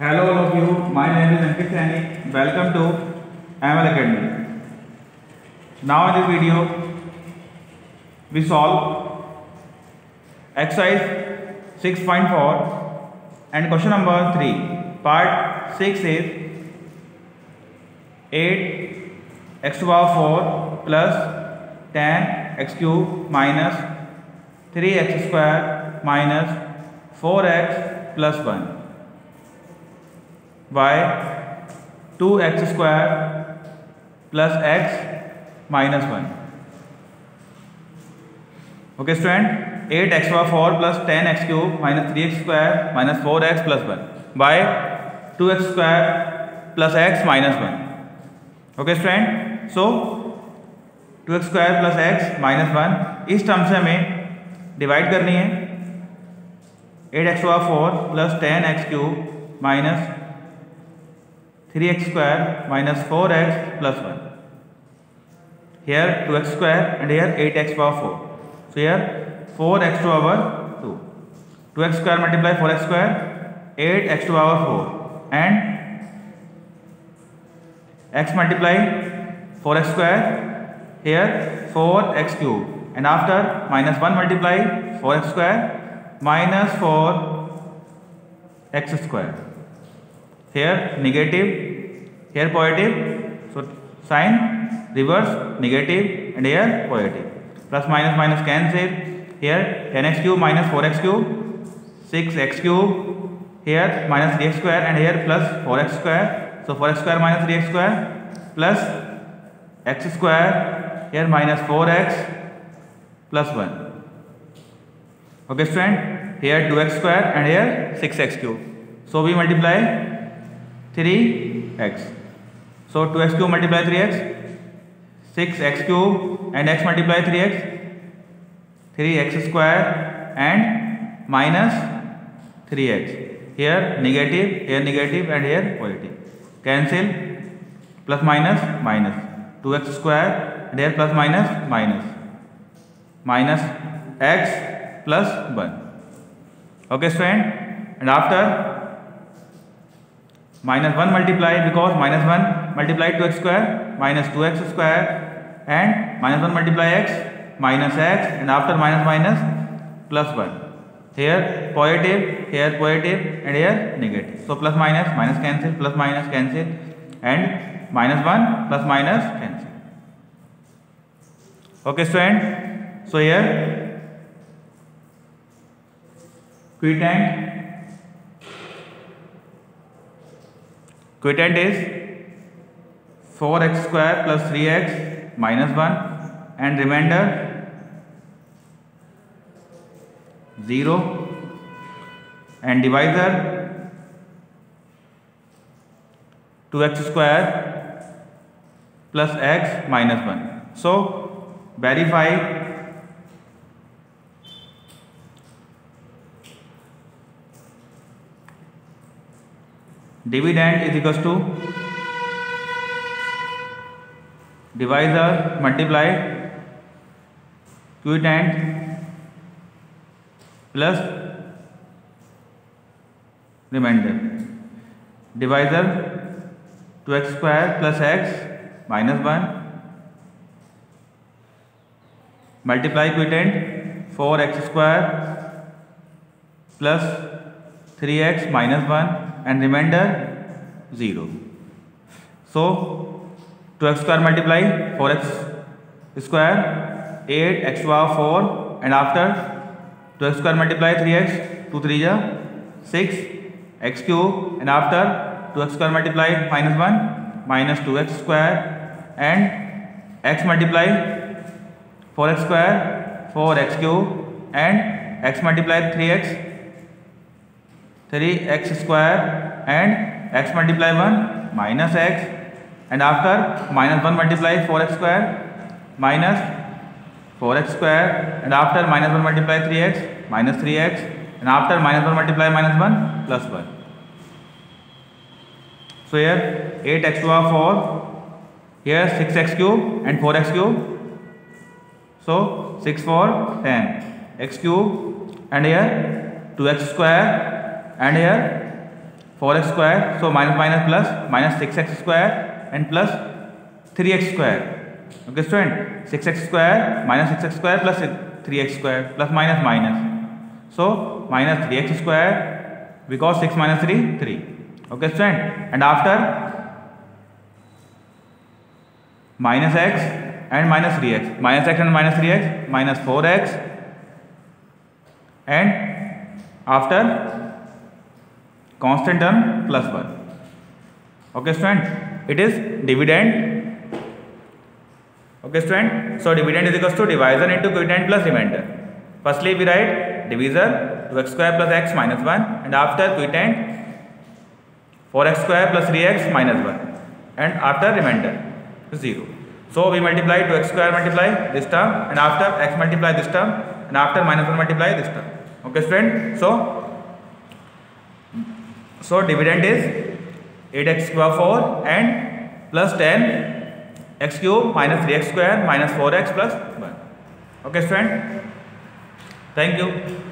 Hello all of you, my name is Ankit Saini. Welcome to ML Academy. Now in this video, we solve exercise 6.4 and question number 3. Part 6 is 8x to the power 4 plus 10x cube minus 3x square minus 4x plus 1 by 2x square plus x minus 1. Okay student, 8x to the power 4 plus 10x cube minus 3x square minus 4x plus 1 by 2x square plus x minus 1. Okay student, so 2x square plus x minus 1 इस term से हमें divide करनी है 8x to the power 4 plus 10x cube minus 3x square minus 4x plus 1. Here 2x square and here 8x power 4. So here 4x to the power 2. 2x square multiply 4x square, 8x to the power 4 and x multiply 4x square, here 4x cube and after minus 1 multiply 4x square minus 4x square. Here negative, here positive, so sign reverse negative and here positive. Plus minus minus cancel. Here 10x cube minus 4x cube, 6x cube, here minus 3x square and here plus 4x square. So 4x square minus 3x square plus x square, here minus 4x plus 1. Okay student, here 2x square and here 6x cube. So we multiply 3x. So 2x cube multiply 3x, 6x cube and x multiply 3x, 3x square and minus 3x. Here negative and here positive. Cancel, plus minus minus. 2x square and here plus minus minus. Minus x plus 1. Okay student, and after minus 1 multiply, because minus 1 multiply 2x square minus 2x square and minus 1 multiply x minus x and after minus minus plus 1. Here positive and here negative. So plus minus minus cancel, plus minus cancel and minus 1 plus minus cancel. Okay student, so here quitant is 4x square plus 3x minus 1 and remainder 0 and divisor 2x square plus x minus 1. So verify dividend is equals to divisor multiply quitant plus remainder. Divisor 2x square plus x minus 1 multiply quitant 4x square plus 3x minus 1 and remainder 0. So 2x square multiply 4x square 8x to the power 4 and after 2x square multiply 3x 2 3 6 x cube and after 2x square multiply minus 1 minus 2x square and x multiply 4x square 4x cube and x multiply 3x square and x multiply 1 minus x and after minus 1 multiply 4x square minus 4x square and after minus 1 multiply 3x minus 3x and after minus 1 multiply minus 1 plus 1. So here 8x to the power 4, here 6x cube and 4x cube. So 6 4 10 x cube and here 2x square and here 4x square, so minus minus plus, minus 6x square and plus 3x square. Okay student, 6x square minus 6x square plus 3x square plus minus minus. So minus 3x square, because 6 minus 3, 3. Okay student, and after minus x and minus 3x, minus x and minus 3x, minus 4x, and after constant term plus 1. Okay student, it is dividend. Okay student, so dividend is equals to divisor into quotient plus remainder. Firstly we write divisor 2x square plus x minus 1, and after quotient 4x square plus 3x minus 1, and after remainder 0. So we multiply 2x square multiply this term, and after x multiply this term, and after minus 1 multiply this term. Okay student, so dividend is 8x power 4 and plus 10 x cube minus 3x square minus 4x plus 1. Okay student, thank you.